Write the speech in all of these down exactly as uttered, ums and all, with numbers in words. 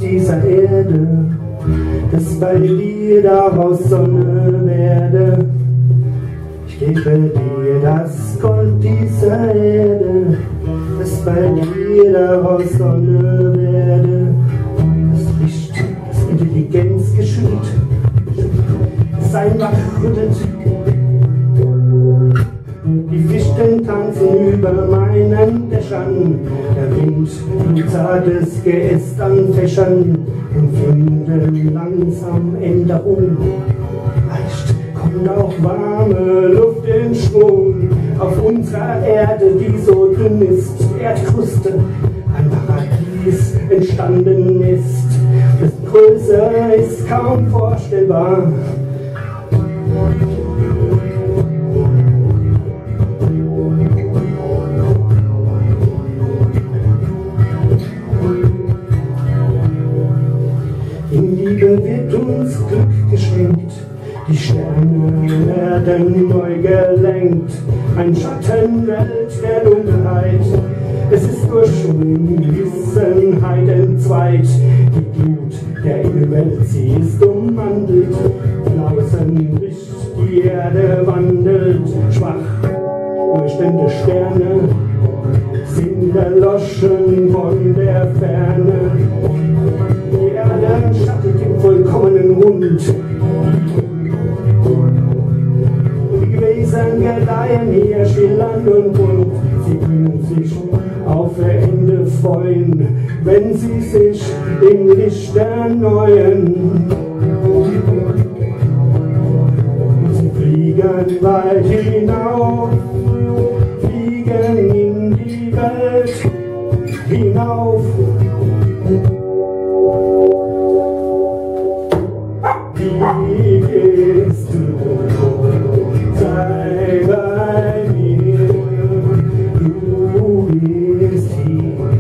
dieser Erde, dass bei dir daraus Sonne werde. Ich gebe dir das Gold dieser Erde, dass bei dir daraus Sonne werde. Das Licht, das Intelligenz geschüttet, sein wach rüttelt. Die Fichten tanzen über meinen Dächern, der Wind tut zartes Geäst an Fächern und finden langsam Änderung. Leicht kommt auch warme Luft in Schwung auf unserer Erde, die so dünn ist, Erdkruste, ein Paradies entstanden ist, das größer ist kaum vorstellbar. In Liebe wird uns Glück geschenkt, die Sterne werden neu gelenkt, ein Schattenwelt der Dunkelheit. Es ist durch Unwissenheit entzweit, die Glut der Innenwelt, sie ist ummantelt. Draußen bricht die Erde, wandelt schwach, durchstände Sterne sind erloschen von der Ferne. Die Erde schattet im vollkommenen Rund. Die Gewesen gedeihen hier schillernd und bunt. Sie können sich auf ihr Ende freuen, wenn sie sich im Licht erneuern. Sie fliegen weit hinauf, fliegen in die Welt hinauf. Wie gehst du? Sei bei mir. Du bist hier.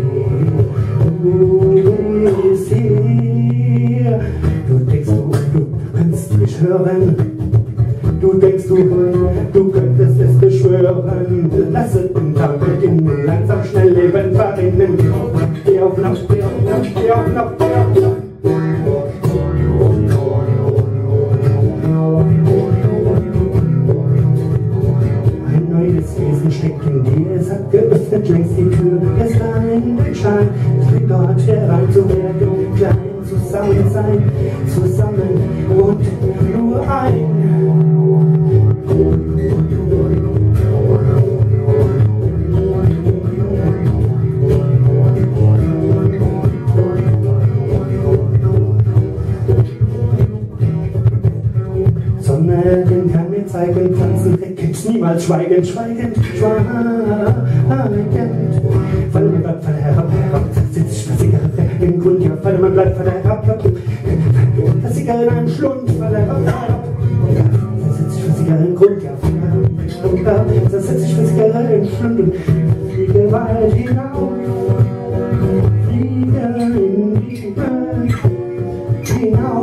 Du bist hier. Du denkst, du, du kannst mich hören. Du denkst, du, du könntest es beschwören. Lass es den Tag beginnen. Langsam schnell Leben verrinnen. Geh auf Nacht, geh auf Nacht, geh auf Nacht, geh auf Nacht. Wesen steckt in dir, es hat geöffnet längst die Tür. Gestern in den Schein, es liegt dort herein zu werden, klein zusammen sein, zusammen und nur ein. Sonne, den kann mir zeigen, Pflanzen reckend, niemals schweigend, schweigend, schweigend. Falle man bleibt, falle herab, herab, sitzt ich versickere im Grund, ja, falle man bleibt, falle herab, versickere in einem Schlund, falle herab, herab. Da sitzt ich versickere im Grund, ja, falle herab, da sitzt ich versickere im Schlund und fliege weit hinauf, fliege in die Welt hinauf.